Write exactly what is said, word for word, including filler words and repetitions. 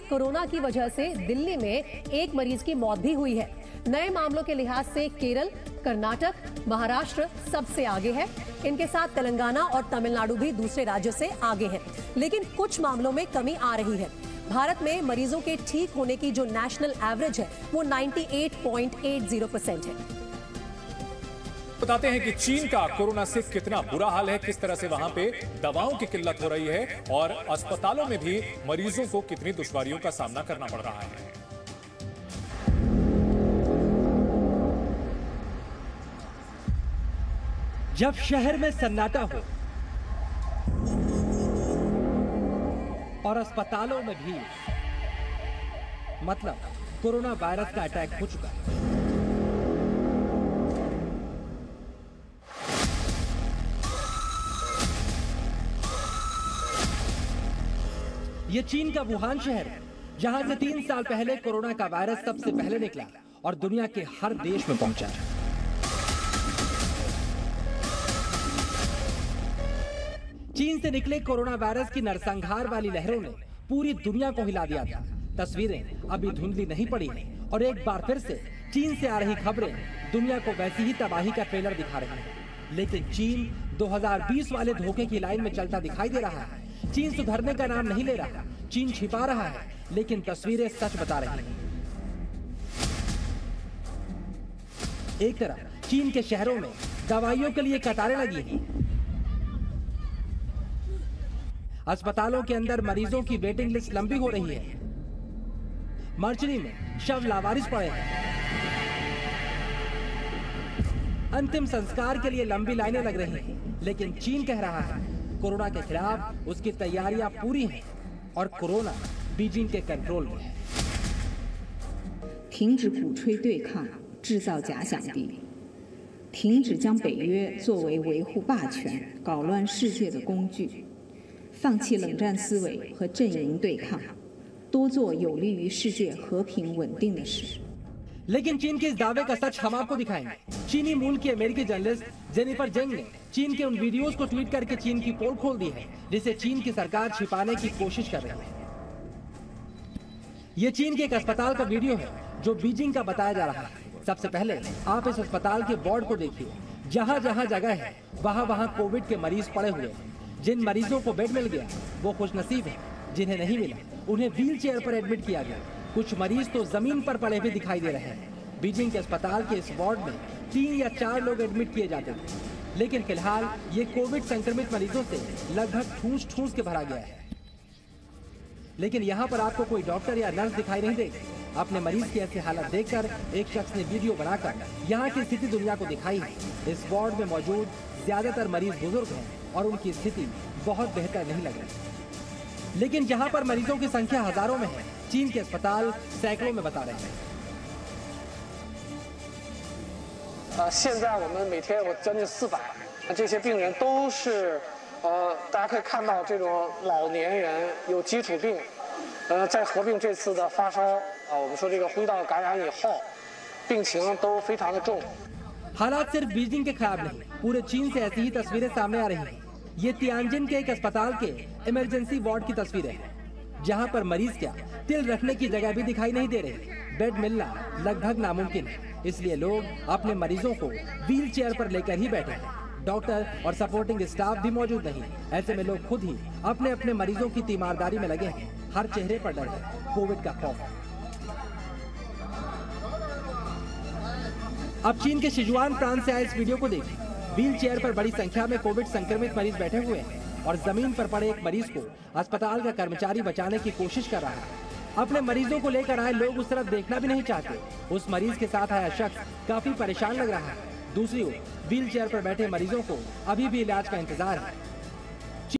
Corona की वजह से दिल्ली में एक मरीज की मौत भी हुई है। नए मामलों के लिहाज से केरल, कर्नाटक, महाराष्ट्र सबसे आगे है। इनके साथ तेलंगाना और तमिलनाडु भी दूसरे राज्यों से आगे है, लेकिन कुछ मामलों में कमी आ रही है। भारत में मरीजों के ठीक होने की जो नेशनल एवरेज है वो अट्ठानवे पॉइंट आठ शून्य परसेंट है। बताते हैं कि चीन का कोरोना से कितना बुरा हाल है, किस तरह से वहां पे दवाओं की किल्लत हो रही है और अस्पतालों में भी मरीजों को कितनी दुश्वारियों का सामना करना पड़ रहा है। जब शहर में सन्नाटा हो और अस्पतालों में भी, मतलब कोरोना वायरस का अटैक हो चुका है। ये चीन का वुहान शहर है, जहां से तीन साल पहले कोरोना का वायरस सबसे पहले निकला और दुनिया के हर देश में पहुंचा। चीन से निकले कोरोना वायरस की नरसंहार वाली लहरों ने पूरी दुनिया को हिला दिया था। तस्वीरें अभी धुंधली नहीं पड़ी और एक बार फिर से चीन से आ रही खबरें दुनिया को वैसी ही तबाही का ट्रेलर दिखा रही हैं। लेकिन चीन दो हज़ार बीस वाले धोखे की लाइन में चलता दिखाई दे रहा है। चीन सुधरने का नाम नहीं ले रहा, चीन छिपा रहा है, लेकिन तस्वीरें सच बता रही हैं। एक तरफ चीन के शहरों में दवाइयों के लिए कतारें लगी हैं। अस्पतालों के अंदर मरीजों की वेटिंग लिस्ट लंबी हो रही है। मर्चरी में शव लावारिस पड़े हैं। अंतिम संस्कार के लिए लंबी लाइनें लग रही हैं, लेकिन चीन कह रहा है कोरोना के खिलाफ उसकी तैयारियां पूरी हैं और कोरोना बीजिंग के कंट्रोल में है। 停止鼓吹对抗，制造假想敌，停止将北约作为维护霸权、搞乱世界的工具，放弃冷战思维和阵营对抗，多做有利于世界和平稳定的事。 लेकिन चीन के इस दावे का सच हम आपको दिखाएंगे। चीनी मूल की अमेरिकी जर्नलिस्ट जेनिफर जेंग ने चीन के उन वीडियोस को ट्वीट करके चीन की पोल खोल दी है, जिसे चीन की सरकार छिपाने की कोशिश कर रही है। ये चीन के एक अस्पताल का वीडियो है जो बीजिंग का बताया जा रहा है। सबसे पहले आप इस अस्पताल के वार्ड को देखिए। जहाँ जहाँ जगह है वहाँ वहाँ कोविड के मरीज पड़े हुए हैं। जिन मरीजों को बेड मिल गया वो खुशनसीब है, जिन्हें नहीं मिला उन्हें व्हील चेयर पर एडमिट किया गया। कुछ मरीज तो जमीन पर पड़े हुए दिखाई दे रहे हैं। बीजिंग के अस्पताल के इस वार्ड में तीन या चार लोग एडमिट किए जाते थे, लेकिन फिलहाल ये कोविड संक्रमित मरीजों से लगभग ठूस ठूस के भरा गया है। लेकिन यहाँ पर आपको कोई डॉक्टर या नर्स दिखाई नहीं देगी। अपने मरीज की ऐसी हालत देखकर एक शख्स ने वीडियो बनाकर यहाँ की स्थिति दुनिया को दिखाई है। इस वार्ड में मौजूद ज्यादातर मरीज बुजुर्ग हैं और उनकी स्थिति बहुत बेहतर नहीं लग रही। लेकिन जहाँ पर मरीजों की संख्या हजारों में है, चीन के अस्पताल सैकड़ों में बता रहे हैं। 呃，现在我们每天有将近四百，这些病人都是，呃，大家可以看到这种老年人有基础病，呃，再合并这次的发烧，啊，我们说这个呼吸道感染以后，病情都非常的重。 हालात सिर्फ बीजिंग के खराब नहीं, पूरे चीन से ऐसी ही तस्वीरें सामने आ रही हैं। ये तियानजिन के एक अस्पताल के इमरजेंसी वार्ड की तस्वीरें हैं, जहां पर मरीज क्या तिल रखने की जगह भी दिखाई नहीं दे रही। बेड मिलना लगभग नामुमकिन है, इसलिए लोग अपने मरीजों को व्हील चेयर पर लेकर ही बैठे हैं। डॉक्टर और सपोर्टिंग स्टाफ भी मौजूद नहीं। ऐसे में लोग खुद ही अपने अपने मरीजों की तीमारदारी में लगे हैं। हर चेहरे पर डर है, कोविड का खौफ। अब चीन के सिजुआन प्रांत से आए इस वीडियो को देखिए। व्हील चेयर पर बड़ी संख्या में कोविड संक्रमित मरीज बैठे हुए हैं और जमीन पर पड़े एक मरीज को अस्पताल का कर्मचारी बचाने की कोशिश कर रहा है। अपने मरीजों को लेकर आए लोग उस तरफ देखना भी नहीं चाहते। उस मरीज के साथ आया शख्स काफी परेशान लग रहा है। दूसरी ओर व्हील चेयर पर बैठे मरीजों को अभी भी इलाज का इंतजार है।